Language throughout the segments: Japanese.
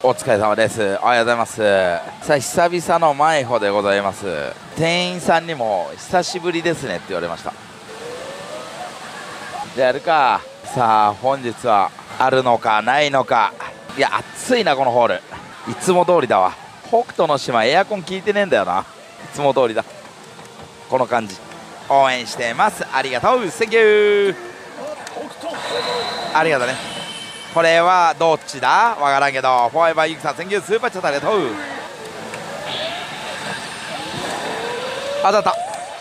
お疲れ様です。おはようございます。さあ、久々の前穂でございます。店員さんにも久しぶりですねって言われました。じゃあやるか。さあ、本日はあるのかないのか。いや、暑いなこのホール。いつも通りだわ。北斗の島エアコン効いてねえんだよな。いつも通りだ。この感じ応援してます。ありがとう。センキュー。ありがとうね。これはどっちだわからんけど、フォーエバーユキさん、センキュースーパーチャットありがとう。当たった。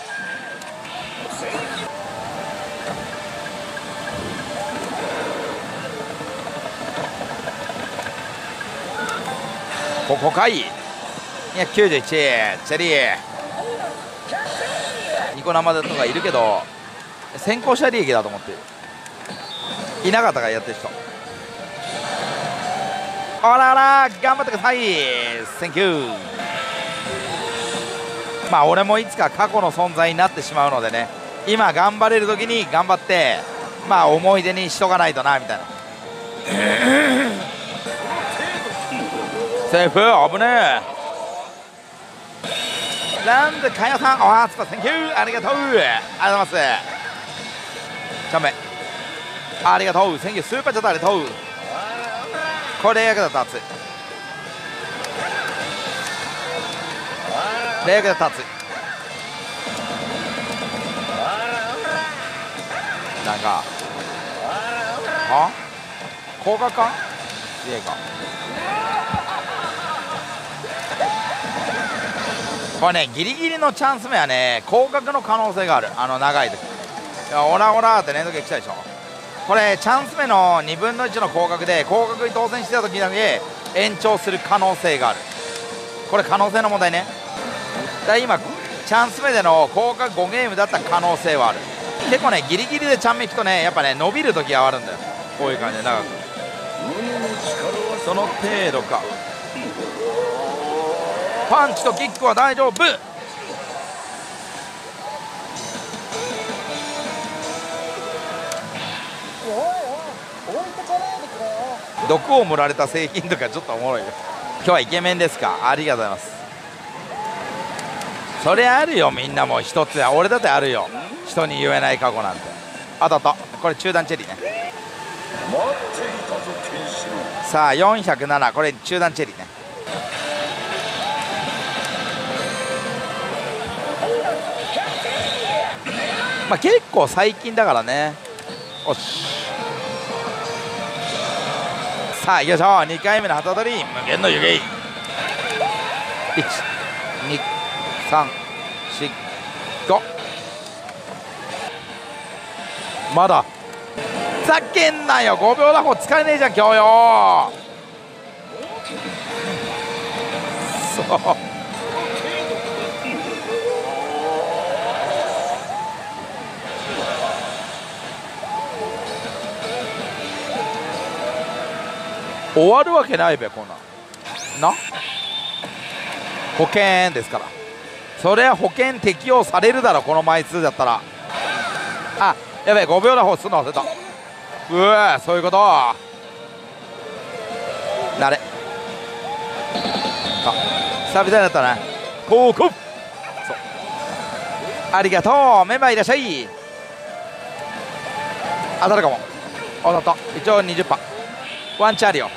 ここかい。291チェリーニコ生とかいるけど先行者利益だと思ってる。いなかったからやってる人。あらら頑張ってください。センキュー。まあ俺もいつか過去の存在になってしまうのでね、今頑張れる時に頑張ってまあ思い出にしとかないとなみたいな。セーフ危ねえ。なんでかやさんおはつぱセンキューありがとう。ありがとうございます。チャンメありがとう。センキュースーパーチャットありがとう。これ役だった熱い。レイクだった熱い。なんかあ高額かレイか。これねギリギリのチャンス目はね降格の可能性がある。長い時いやオラオラって連続で来たでしょ。これチャンス目の2分の1の降格で降格に当選してた時だけ延長する可能性がある。これ可能性の問題ね。だ今チャンス目での降格5ゲームだった可能性はある。結構ねギリギリでチャンメいくとねやっぱね伸びる時があるんだよ。こういう感じで長くその程度か。パンチとキックは大丈夫。毒を盛られた製品とかちょっとおもろいよ。今日はイケメンですか。ありがとうございます。それあるよみんなも一つや俺だってあるよ。人に言えない過去なんて。当たった。これ中段チェリーね。さあ407これ中段チェリーね。まあ結構最近だからね。おしさあ行きましょう。2回目の旗取り無限の湯気。12345まだふざけんなよ。5秒だもん使えねえじゃん今日よ。そう終わるわけないべこんなんな。保険ですから。それは保険適用されるだろこの枚数だったら。あやべえ5秒打法するの忘れた。うわそういうこと慣れあ久々だったな。こうそうありがとう。メンバーいらっしゃい。当たるかも。当たった。一応 20%ワンチャンあるよ。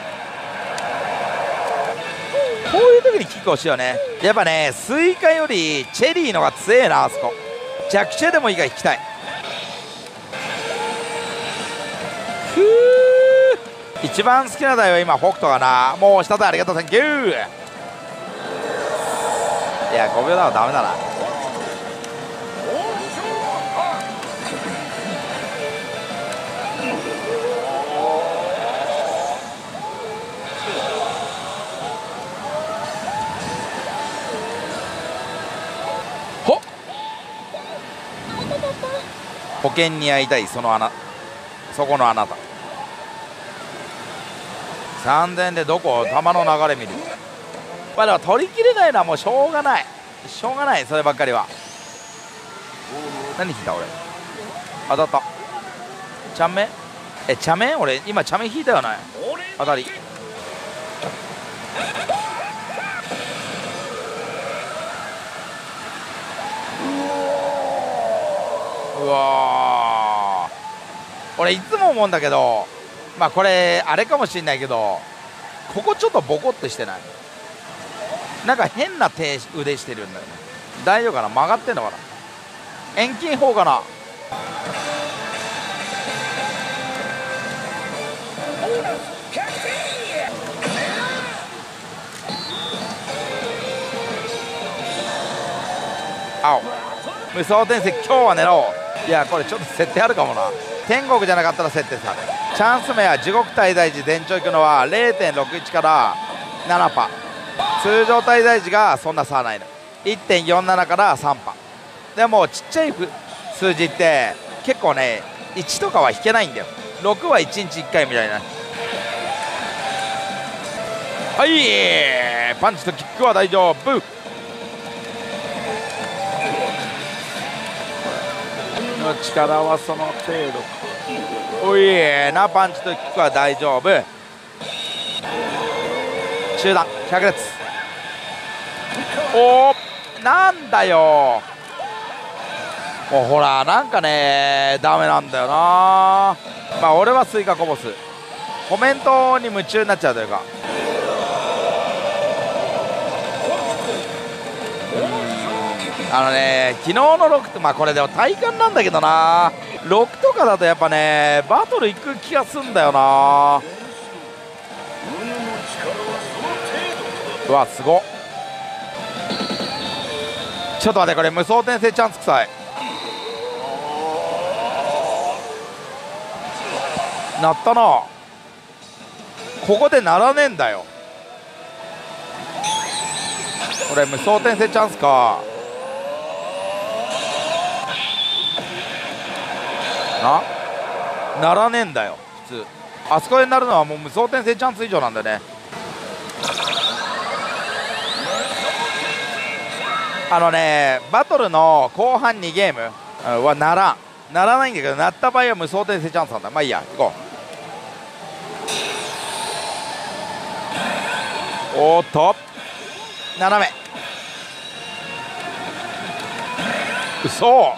こういう時にキックをしようね。やっぱねスイカよりチェリーのが強えな。あそこ弱チェでもいいから引きたい。ふう一番好きな台は今北斗かな。もう下でありがとうセンキュー。いや5秒だはダメだな。保険に会いたいそこのあなた。3000でどこ球の流れ見る。まあでも取りきれないのはもうしょうがないそればっかりは。何引いた俺。当たった。チャンメチャメ俺今チャメ引いたよね。当たり俺いつも思うんだけど、まあこれあれかもしんないけど、ここちょっとボコってしてない？なんか変な腕してるんだよね。大丈夫かな？曲がってんのかな？遠近法かな？青無双転生、今日は狙おう。いやこれちょっと設定あるかもな。天国じゃなかったら設定さ。チャンス目は地獄滞在時全長いくのは 0.61 から7パ。通常滞在時がそんな差はないの。 1.47 から3パでもちっちゃい数字って結構ね1とかは引けないんだよ。6は1日1回みたいな。はい、パンチとキックは大丈夫。の力はその程度。おいな、パンチとキックは大丈夫。中段100列。おー、なんだよ、もうほらなんかねダメなんだよな。まあ俺はスイカこぼす。コメントに夢中になっちゃうというか、昨日の6ってまあこれでも体感なんだけどな、6とかだとやっぱねバトル行く気がすんだよな。うわすごっ。ちょっと待って、これ無双転生チャンス臭い。なったな。ここでならねえんだよ。これ無双転生チャンスかならねえんだよ普通。あそこになるのはもう無双転生チャンス以上なんだよね。バトルの後半2ゲームはならないんだけど、なった場合は無双転生チャンスなんだ。まあいいや、行こう。おーっと斜め、うそ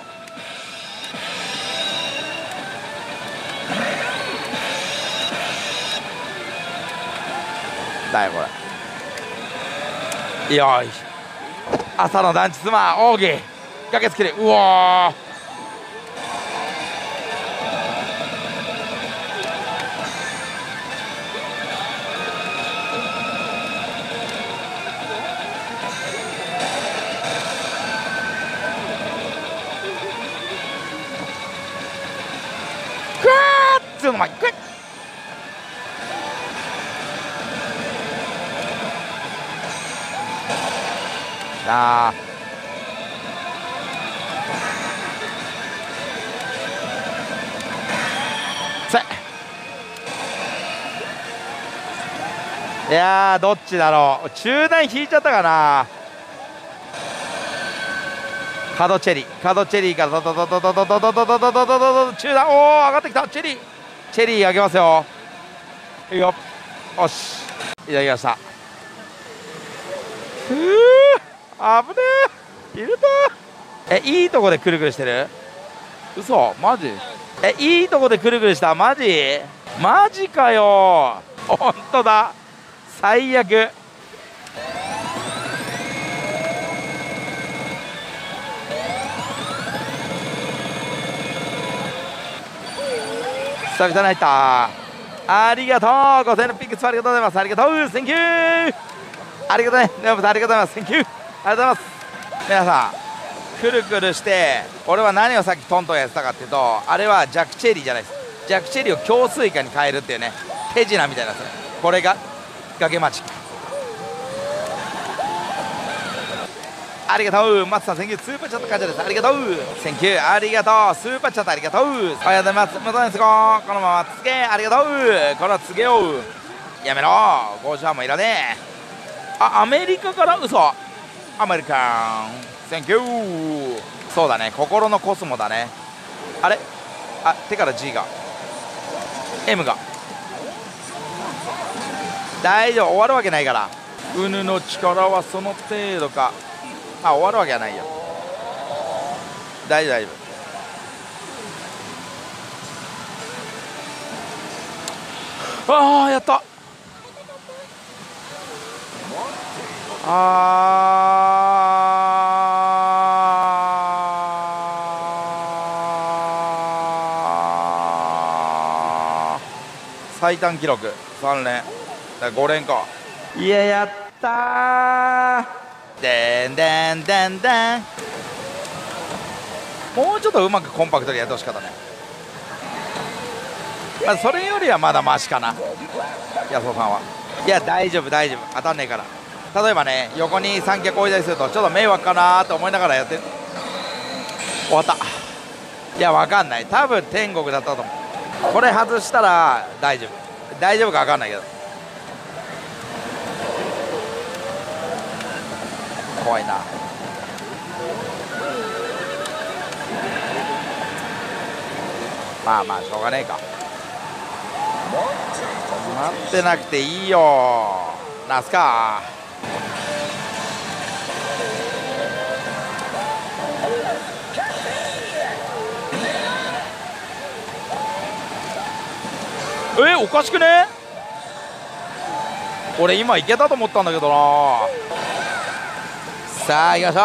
だよこれ。よいしょ、朝の団地妻奥義駆けつける。うわー、つうの前にあいやーどっちだろう。中段引いちゃったかな。角チェリーからドドドドドドドドドドドドドド中段、おお上がってきた。チェリー上げますよ。いいよ、よしいただきました。ふう危ねえ、入れた。いいとこでくるくるしてる。嘘マジ。いいとこでくるくるした。マジかよ。ほんとだ、最悪。久々に入った。ありがとう。5000のピックスありがとうございます。ありがとう、センキュー。ありがとうね、ありがとうございます。センキュー、ありがとうございます。皆さんくるくるして、俺は何をさっきトントンやってたかっていうと、あれはジャックチェリーじゃないです。ジャックチェリーを強水化に変えるっていうね、手品みたいなやつ。これが崖マジック。ありがとう、松さん、センキュー。スーパーチャット感謝です。ありがとう、センキュー。ありがとう、スーパーチャットありがとう。おはようございます。元ですこのままつけ、ありがとう。このつげをやめろ、50もいらねえ。アメリカから嘘。アメリカン、センキュー。そうだね、心のコスモだね。あれ手から G が M が大丈夫、終わるわけないから。うぬの力はその程度か。終わるわけはないよ。大丈夫。 ああやった。最短記録3連だ5連か。いややったー。でんでんでんでん。もうちょっとうまくコンパクトにやってほしかったね。まあそれよりはまだマシかな、安尾さんは。いや大丈夫大丈夫、当たんねえから。例えばね、横に三脚置いたりするとちょっと迷惑かなと思いながらやって終わった。いやわかんない、多分天国だったと思う。これ外したら大丈夫、大丈夫か分かんないけど怖いな。まあまあしょうがねえか。待ってなくていいよナスカ。おかしくね。俺今いけたと思ったんだけどな。さあ行きましょ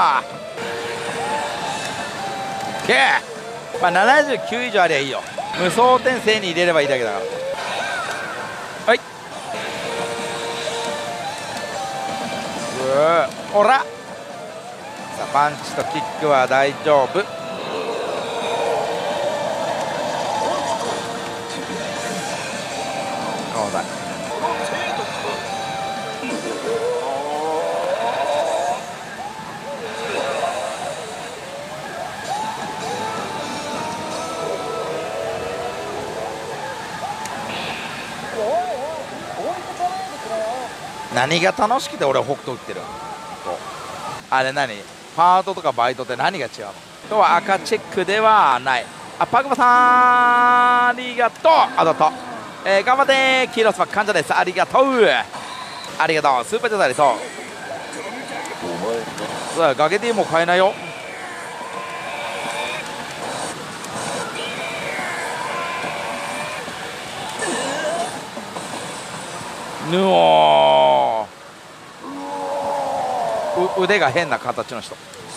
う。 OK、まあ79以上ありゃいいよ。無双点制に入れればいいだけだから。はい、ほら。さあパンチとキックは大丈夫。そうだ。何が楽しくて俺北斗打ってる。あれ何パートとかバイトって何が違うの。とは赤チェックではない。あ、パグマさんありがとう。あだった、頑張ってキーロスパ患者です。ありがとうありがとう。スーパーチャットありがとう。さあガゲディも買えないよ。ぬおー、腕が変な形の人。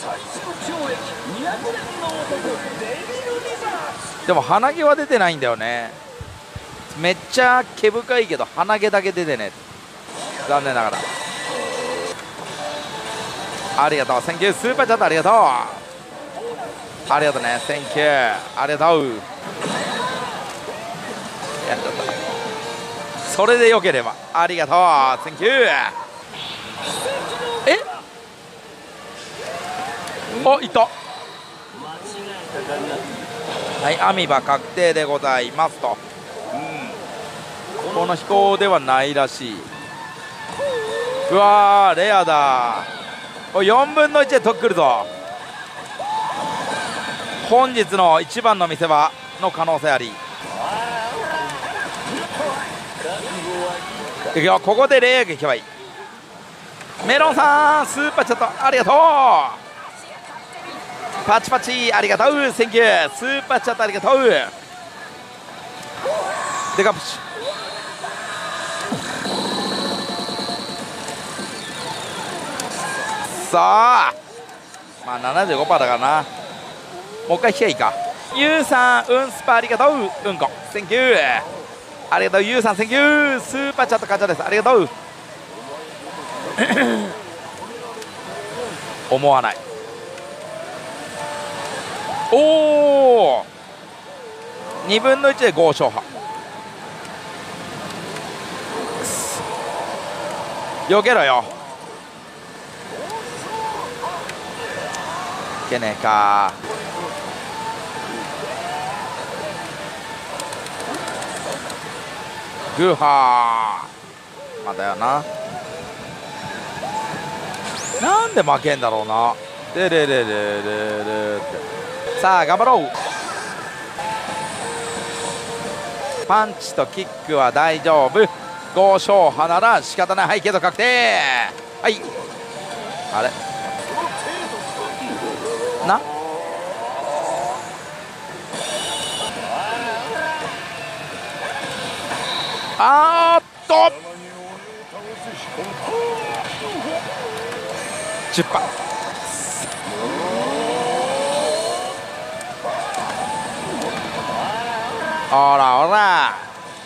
でも鼻毛は出てないんだよね。めっちゃ毛深いけど鼻毛だけ出てね。残念ながら。ありがとう、センキュー。スーパーチャットありがとう。ありがとうね、センキュー。ありがとう。やっちゃった。それでよければ。ありがとう、センキュー。お、いった。はい、アミバ確定でございますと。この飛行ではないらしい。うわーレアだ。お4分の1で取ってくるぞ。本日の一番の見せ場の可能性あり。いくよ、ここでレアがいけばいい。メロンさんスーパーチャットありがとう。パチパチありがとう。センキュー。スーパーチャットありがとう。デカプチ。さあまあ 75% だからな。もう一回引けばいいか。ユウさんスパありがとう。うんこセンキュー。ありがとうユウさんセンキュー。スーパーチャット感謝です。ありがとう思わない。おお2分の1で5勝破。よけろよ。いけねえか。グーハーまだよな。なんで負けんだろうな。でれれれれれって。さあ頑張ろう。パンチとキックは大丈夫。5勝破なら仕方ない。はいけど確定。はいあれな。 あーっと10パほらほら。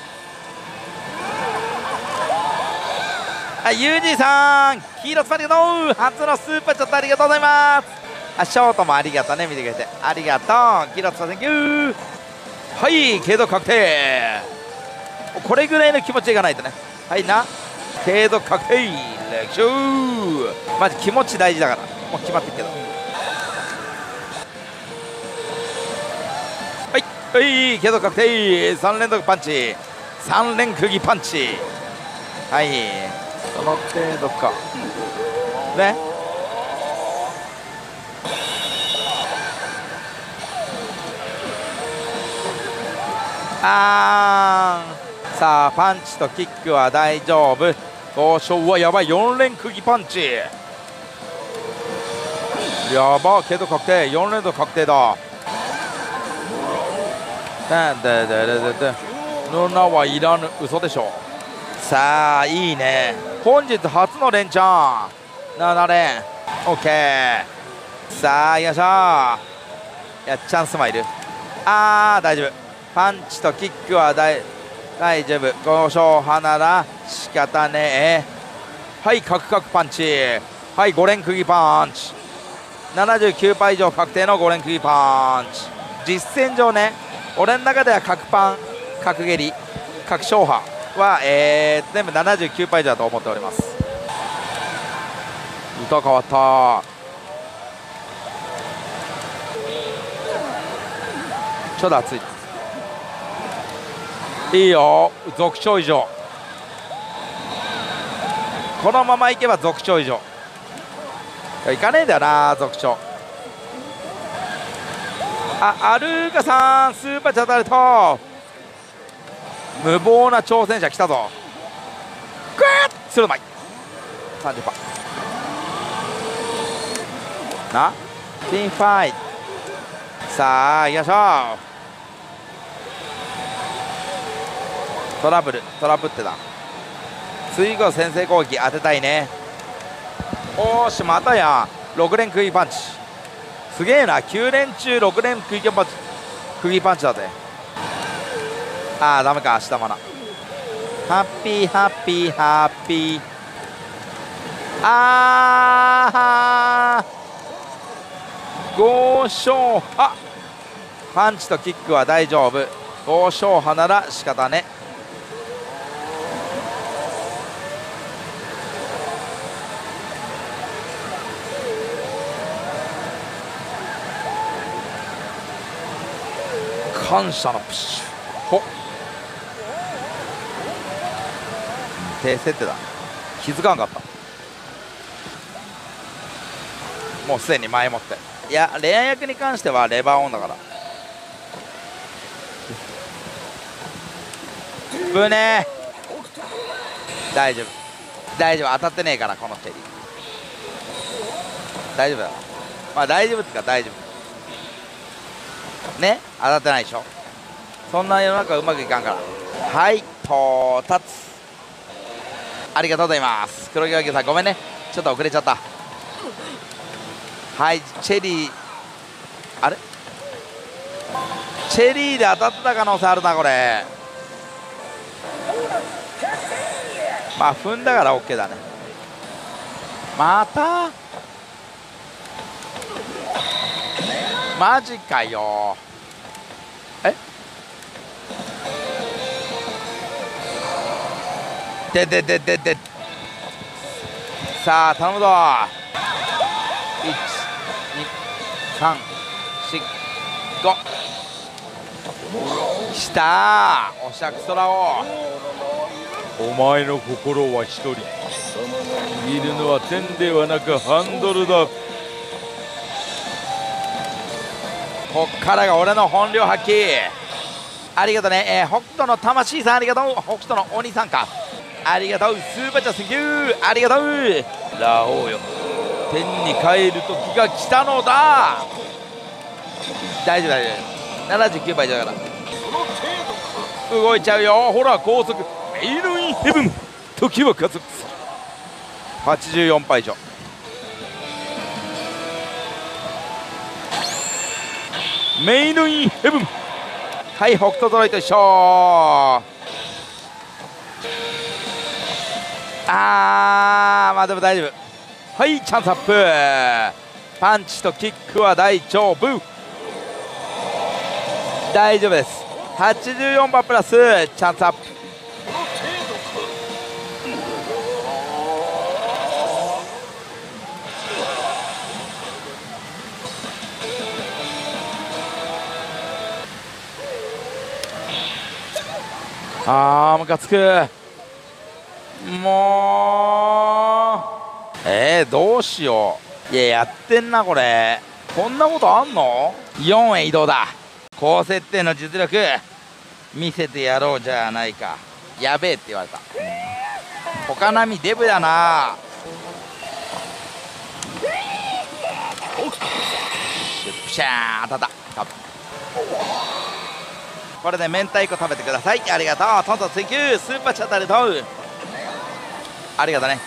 はい、ユージさん黄色スパありがとう。初のスーパーチャットありがとうございます。あ、ショートもありがとうね、見てくれてありがとう。黄色スパセンキュー。はい、継続確定。これぐらいの気持ちでいかないとね。はいな、継続確定レクショー。マジ気持ち大事だから、もう決まってるけど。はいはい、継続確定。3連続パンチ、3連釘パンチ。はい、その程度かね。さあパンチとキックは大丈夫。東証はやばい、4連釘パンチやば。継続確定、4連続確定だ。ヌナはいらぬ、嘘でしょ。さあいいね、本日初の連チャン7連 OK。 さあよいしょ。いやチャンスもいる。大丈夫。パンチとキックは大丈夫。5勝派なら仕方ねえ。はい、カクカクパンチ。はい、5連釘パンチ。79パー以上確定の5連釘パンチ。実戦上ね、俺の中では角パン、角蹴り、角勝破は、全部79パー以上だと思っております。歌変わった。ちょっと熱い。いいよ、続長以上。このままいけば続長以上。いかねえんだよな、続長。アルーカさんスーパーチャットありがとう。無謀な挑戦者来たぞ。グッスルマイ 30%な。ティーンファイト。さあ行きましょう。トラブってた。次後先制攻撃当てたいね。おーし、またやん。6連釘パンチすげえな。9連中6連釘パンチだぜ。ダメか、下マナ。ハッピーハッピーハッピー。5勝派。パンチとキックは大丈夫。5勝派なら仕方ね。感謝のプッシュ。ほっ、低設定だ。気づかなかった。もうすでに前もって。いや、レア役に関してはレバーオンだから。ぶねー。大丈夫大丈夫、当たってねえからこのチェリー。大丈夫だ。まあ大丈夫ってか大丈夫ね。当たってないでしょ。そんな世の中うまくいかんから。はい、到達。ありがとうございます。黒木和牛さんごめんね、ちょっと遅れちゃった。はい、チェリー、あれチェリーで当たってた可能性あるなこれ。まあ踏んだから OK だね。またマジかよ。でさあ頼むぞ。12345きたー。おしゃくそらを。お前の心は一人、握るのは剣ではなくハンドルだ。こっからが俺の本領発揮。ありがとうね。北斗の魂さんありがとう。北斗の鬼さんか、ありがとう。スーパーチャーセンキュー、ありがとう。ラオウよ、天に帰る時が来たのだ。大丈夫79倍だから動いちゃうよ。ほら高速メイドインヘブン、時は加速する。84敗以上。メイドインヘブン、はい、北斗揃いと一緒。まあでも大丈夫。はい、チャンスアップ。パンチとキックは大丈夫、大丈夫です。84番プラスチャンスアップ。ムカつく。もうどうしよう。いや、やってんなこれ。こんなことあんの。4へ移動だ。高設定の実力見せてやろうじゃないか。やべえって言われた。他並みデブだな。シャーン当たった。これで明太子食べてください。ありがとう。トントン追求スーパーチャットありがとう。ありがとうね。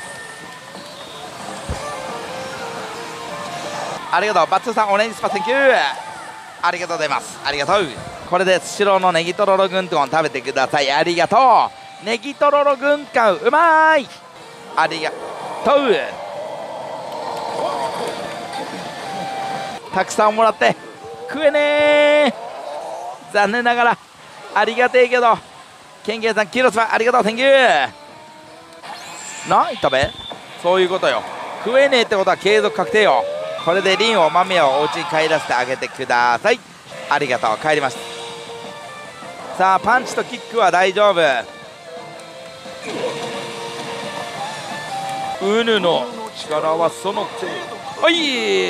ありがとう。バッツーさんオレンジスパ追求ありがとうございます。ありがとう。これでスシローのネギトロロ軍艦食べてください。ありがとう。ネギトロロ軍艦うまい。ありがとう。たくさんもらって食えねー。残念ながらありがてえけど。ケンケンさんキロスパありがとう。センキュー。何食べ。そういうことよ。食えねえってことは継続確定よ。これでリンを豆をお家に帰らせてあげてください。ありがとう。帰りました。さあパンチとキックは大丈夫。ウヌの力はその程度。はい、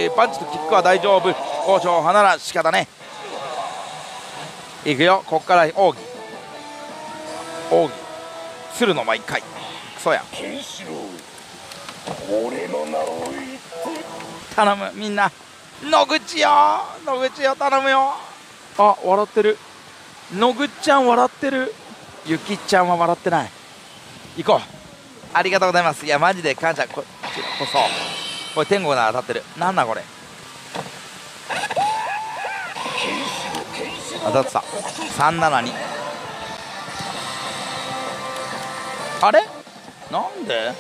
パンチとキックは大丈夫。交渉花なら仕方ね。いくよ。こっから奥義するの毎回クソや。頼むみんな。野口よ頼むよ。あ、笑ってる。野口ちゃん笑ってる。ゆきちゃんは笑ってない。行こう。ありがとうございます。いやマジで感謝。これ天国なら当たってる。なんだこれ。当たってた。372。あれなんで。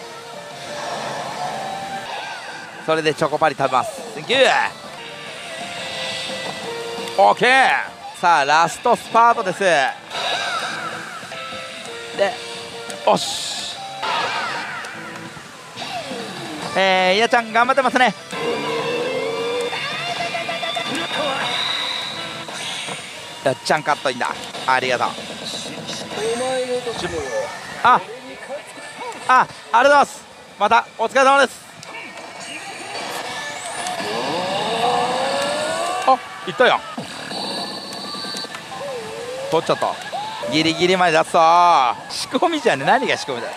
それでチョコパリ食べます。センキュー。オーケー。さあラストスパートです。でおし、やちゃん頑張ってますね。やっちゃんカットインだ。ありがとう。ありがとうございます。またお疲れ様です。いったやん。取っちゃった。ギリギリまで出すぞ。仕込みじゃね。何が仕込みだよ。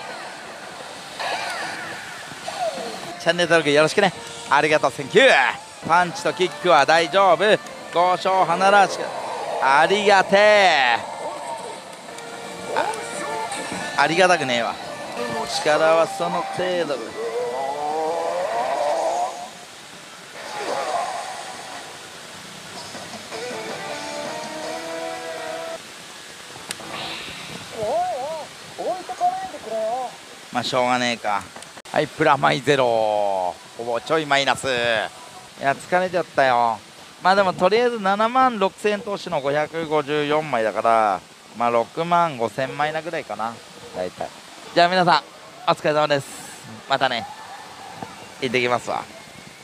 チャンネル登録よろしくね。ありがとう。センキュー。パンチとキックは大丈夫。交渉花らしくありがてえ。ありがたくねえわ。力はその程度。まあしょうがねえか。はい、プラマイゼロ。ほぼちょいマイナス。いや疲れちゃったよ。まあでもとりあえず7万6000円投資の554枚だから、まあ6万5000枚なぐらいかな大体。じゃあ皆さんお疲れ様です。またね。行ってきますわ。